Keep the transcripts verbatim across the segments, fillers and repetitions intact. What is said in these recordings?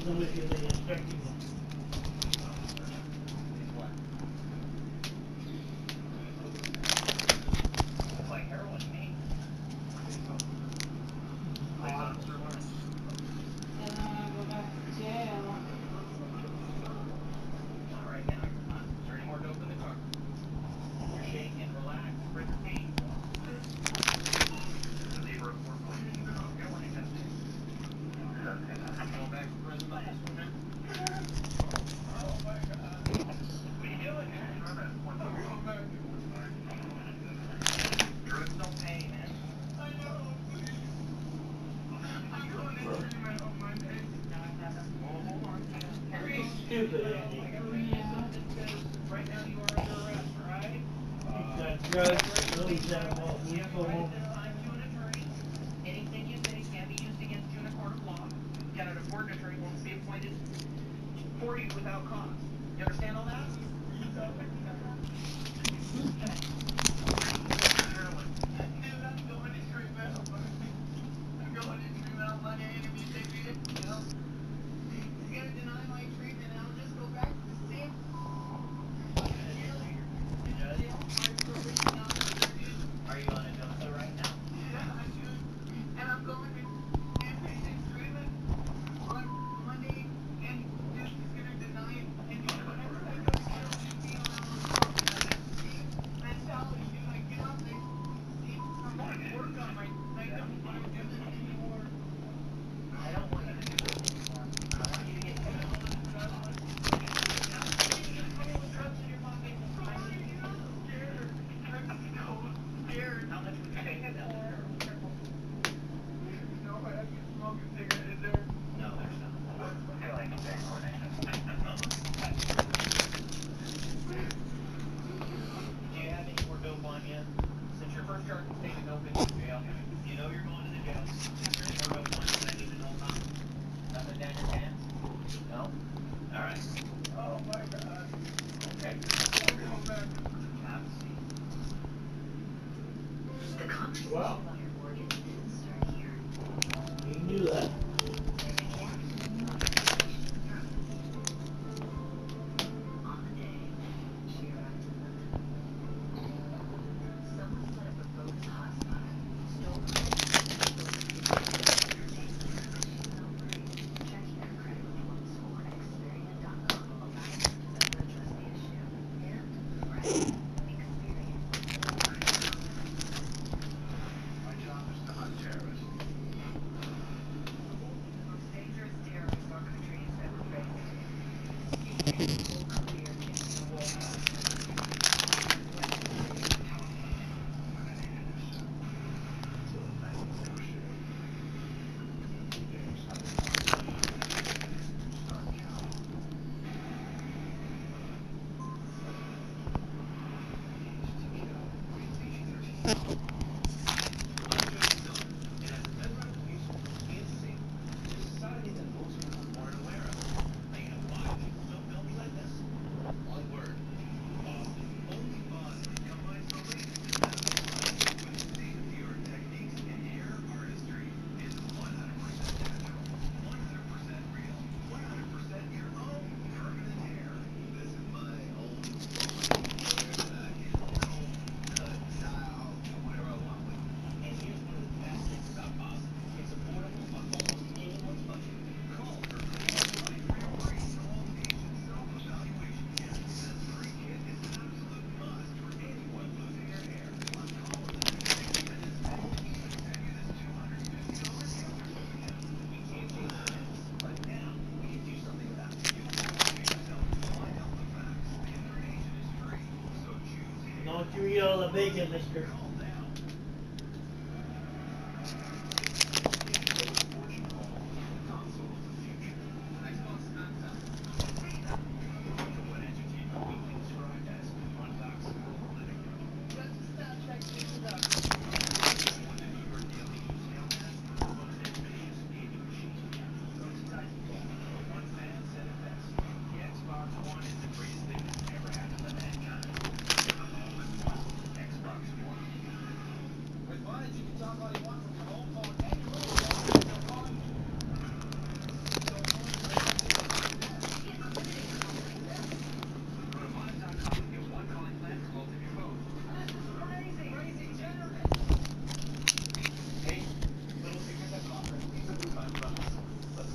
Stupid, Andy. Right now you are under arrest, right? He's got drugs, so he's got a lot You of have the right at this time to an attorney. Anything you say can be used against you in a court of law. Yet an important attorney won't be appointed for you without cause. You understand all that? Wow. He knew that. Don't you eat all the bacon, mister.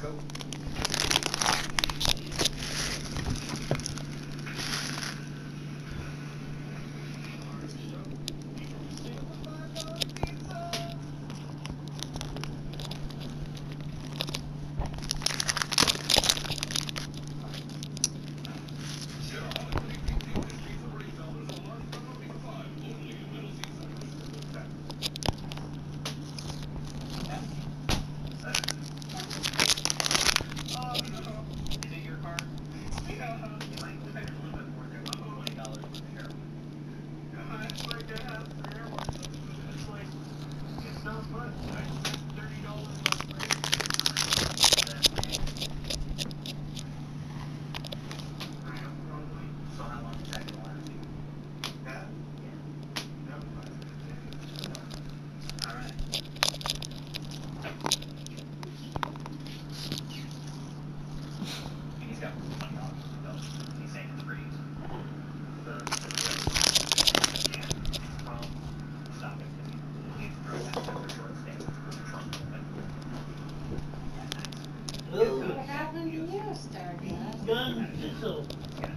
Oh, What happened to you, Stardust? gun sizzle.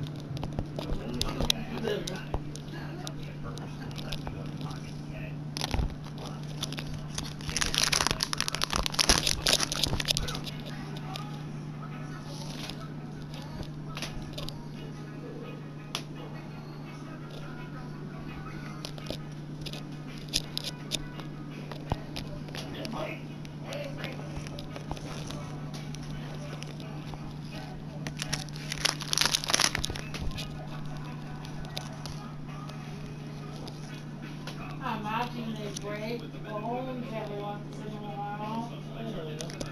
Sizzle. I imagine they break bones every once in a while. I don't know.